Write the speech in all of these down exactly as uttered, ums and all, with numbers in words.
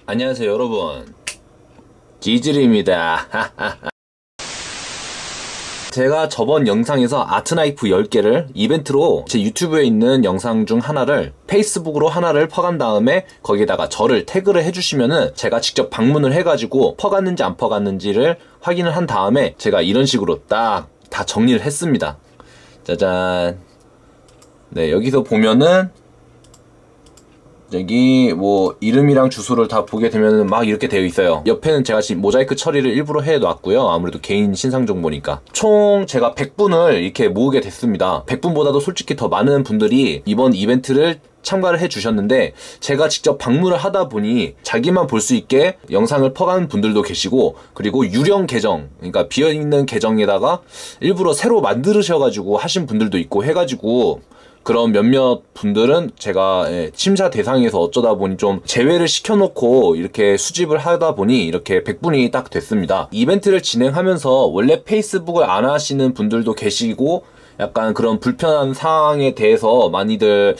안녕하세요 여러분, 지질입니다. 제가 저번 영상에서 아트나이프 열 개를 이벤트로 제 유튜브에 있는 영상 중 하나를 페이스북으로 하나를 퍼간 다음에 거기다가 저를 태그를 해주시면은 제가 직접 방문을 해가지고 퍼갔는지 안 퍼갔는지를 확인을 한 다음에 제가 이런 식으로 딱 다 정리를 했습니다. 짜잔. 네, 여기서 보면은 여기 뭐 이름이랑 주소를 다 보게 되면 막 이렇게 되어 있어요. 옆에는 제가 지금 모자이크 처리를 일부러 해 놨고요. 아무래도 개인 신상 정보니까. 총 제가 백 분을 이렇게 모으게 됐습니다. 백 분보다도 솔직히 더 많은 분들이 이번 이벤트를 참가를 해 주셨는데, 제가 직접 방문을 하다 보니 자기만 볼 수 있게 영상을 퍼간 분들도 계시고, 그리고 유령 계정, 그러니까 비어있는 계정에다가 일부러 새로 만드셔가지고 하신 분들도 있고 해가지고, 그런 몇몇 분들은 제가 심사 대상에서 어쩌다 보니 좀 제외를 시켜놓고 이렇게 수집을 하다 보니 이렇게 백 분이 딱 됐습니다. 이벤트를 진행하면서 원래 페이스북을 안 하시는 분들도 계시고, 약간 그런 불편한 상황에 대해서 많이들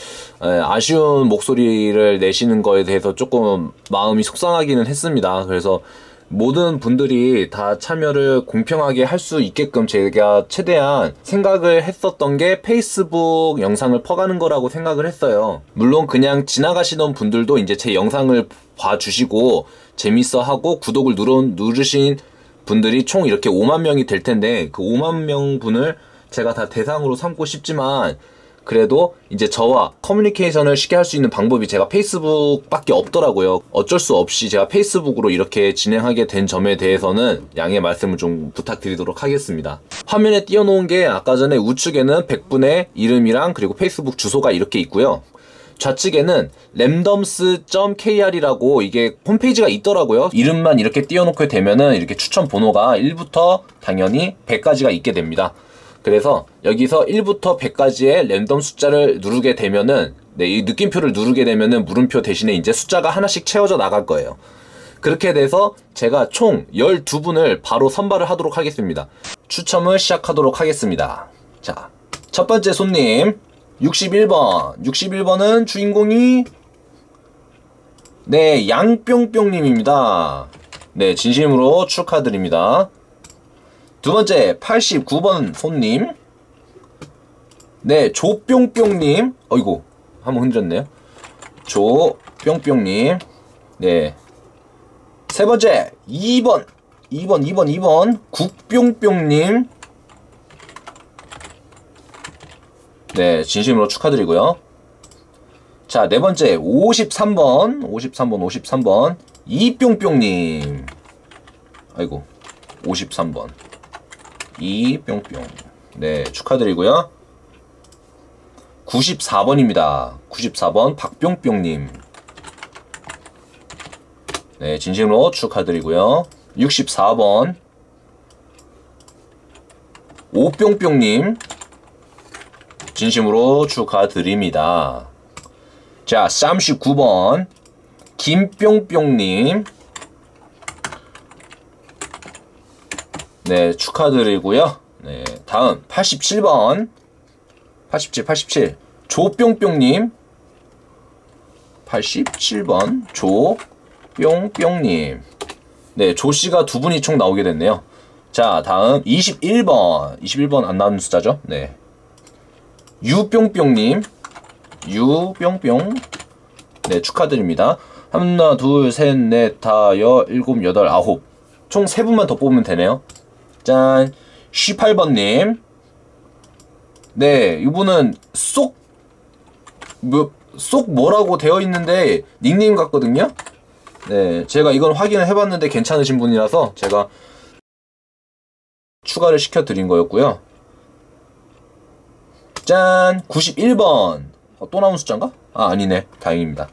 아쉬운 목소리를 내시는 거에 대해서 조금 마음이 속상하기는 했습니다. 그래서 모든 분들이 다 참여를 공평하게 할 수 있게끔 제가 최대한 생각을 했었던 게 페이스북 영상을 퍼가는 거라고 생각을 했어요. 물론 그냥 지나가시던 분들도 이제 제 영상을 봐주시고 재밌어 하고 구독을 누르, 누르신 분들이 총 이렇게 오만 명이 될 텐데, 그 오만 명 분을 제가 다 대상으로 삼고 싶지만, 그래도 이제 저와 커뮤니케이션을 쉽게 할 수 있는 방법이 제가 페이스북밖에 없더라고요. 어쩔 수 없이 제가 페이스북으로 이렇게 진행하게 된 점에 대해서는 양해 말씀을 좀 부탁드리도록 하겠습니다. 화면에 띄워놓은 게 아까 전에 우측에는 백 분의 이름이랑 그리고 페이스북 주소가 이렇게 있고요. 좌측에는 랜덤스 닷 케이알이라고 이게 홈페이지가 있더라고요. 이름만 이렇게 띄워놓게 되면은 이렇게 추천 번호가 일부터 당연히 백까지가 있게 됩니다. 그래서 여기서 일부터 백까지의 랜덤 숫자를 누르게 되면은, 네, 이 느낌표를 누르게 되면은 물음표 대신에 이제 숫자가 하나씩 채워져 나갈 거예요. 그렇게 돼서 제가 총 열두 분을 바로 선발을 하도록 하겠습니다. 추첨을 시작하도록 하겠습니다. 자, 첫 번째 손님 육십일 번. 육십일 번은 주인공이 네, 양뿅뿅님입니다. 네, 진심으로 축하드립니다. 두 번째 팔십구 번 손님, 네, 조뿅뿅님. 어이구, 한번 흔들었네요. 조뿅뿅님. 네. 세 번째 이 번 이 번 이 번 이 번 국뿅뿅님. 네, 진심으로 축하드리고요. 자, 네 번째 오십삼 번 오십삼 번 오십삼 번 이뿅뿅님. 아이고, 오십삼 번 이뿅뿅. 네, 축하드리고요. 구십사 번입니다. 구십사 번 박뿅뿅님. 네, 진심으로 축하드리고요. 육십사 번 오뿅뿅님. 진심으로 축하드립니다. 자, 삼십구 번 김뿅뿅님. 네, 축하드리고요. 네, 다음 팔십칠 번 팔십칠 팔십칠 조뿅뿅님. 팔십칠 번 조뿅뿅님. 네, 조씨가 두 분이 총 나오게 됐네요. 자, 다음 이십일 번 이십일 번 안 나오는 숫자죠. 네, 유뿅뿅님. 유뿅뿅. 네, 축하드립니다. 하나 둘 셋 넷 다 여 일곱 여덟 아홉, 총 세 분만 더 뽑으면 되네요. 짠. 십팔 번님. 네, 이분은 쏙, 뭐, 쏙 뭐라고 되어 있는데 닉네임 같거든요. 네, 제가 이건 확인을 해봤는데 괜찮으신 분이라서 제가 추가를 시켜드린 거였고요. 짠. 구십일 번. 어, 또 나온 숫자인가? 아, 아니네. 다행입니다.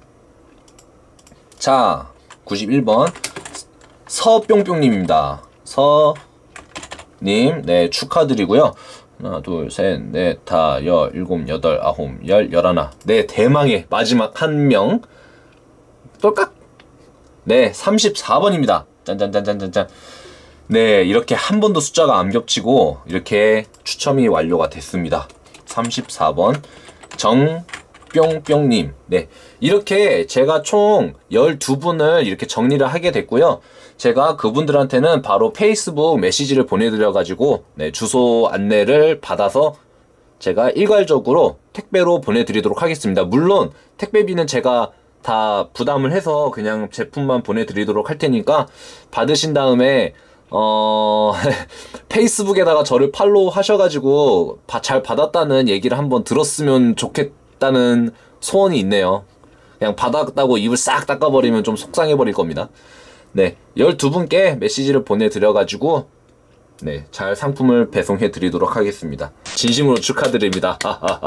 자, 구십일 번 서뿅뿅님입니다. 서 님, 네, 축하드리고요. 하나, 둘, 셋, 넷, 다, 여, 일곱, 여덟, 아홉, 열, 열하나. 네, 대망의 마지막 한 명. 똘깍. 네, 삼십사 번입니다. 짠짠짠짠짠짠. 네, 이렇게 한 번도 숫자가 안 겹치고 이렇게 추첨이 완료가 됐습니다. 삼십사 번 뿅뿅님. 네. 이렇게 제가 총 열두 분을 이렇게 정리를 하게 됐고요. 제가 그분들한테는 바로 페이스북 메시지를 보내드려가지고, 네, 주소 안내를 받아서 제가 일괄적으로 택배로 보내드리도록 하겠습니다. 물론, 택배비는 제가 다 부담을 해서 그냥 제품만 보내드리도록 할 테니까, 받으신 다음에, 어, 페이스북에다가 저를 팔로우 하셔가지고, 바, 잘 받았다는 얘기를 한번 들었으면 좋겠다는 소원이 있네요. 그냥 받았다고 입을 싹 닦아버리면 좀 속상해버릴 겁니다. 네, 열두 분께 메시지를 보내드려가지고, 네, 잘 상품을 배송해드리도록 하겠습니다. 진심으로 축하드립니다.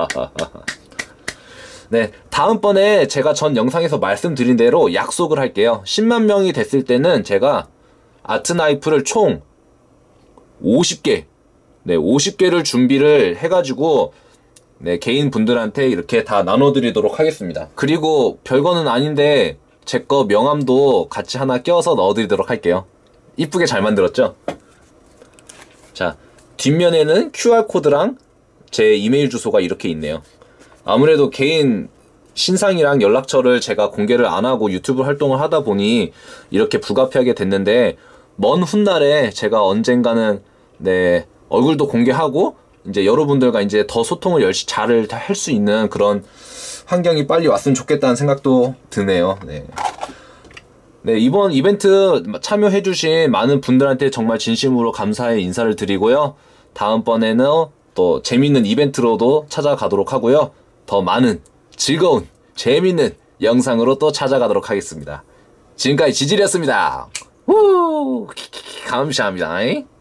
네, 다음번에 제가 전 영상에서 말씀드린 대로 약속을 할게요. 십만 명이 됐을 때는 제가 아트나이프를 총 오십 개, 네, 오십 개를 준비를 해가지고, 네, 개인 분들한테 이렇게 다 나눠드리도록 하겠습니다. 그리고 별거는 아닌데, 제 거 명함도 같이 하나 껴서 넣어드리도록 할게요. 이쁘게 잘 만들었죠? 자, 뒷면에는 큐알코드랑 제 이메일 주소가 이렇게 있네요. 아무래도 개인 신상이랑 연락처를 제가 공개를 안 하고 유튜브 활동을 하다 보니 이렇게 불가피하게 됐는데, 먼 훗날에 제가 언젠가는, 네, 얼굴도 공개하고 이제 여러분들과 이제 더 소통을 열심히 잘 할 수 있는 그런 환경이 빨리 왔으면 좋겠다는 생각도 드네요. 네. 네, 이번 이벤트 참여해주신 많은 분들한테 정말 진심으로 감사의 인사를 드리고요. 다음번에는 또 재밌는 이벤트로도 찾아가도록 하고요. 더 많은 즐거운 재밌는 영상으로 또 찾아가도록 하겠습니다. 지금까지 지질이었습니다. 우 감사합니다.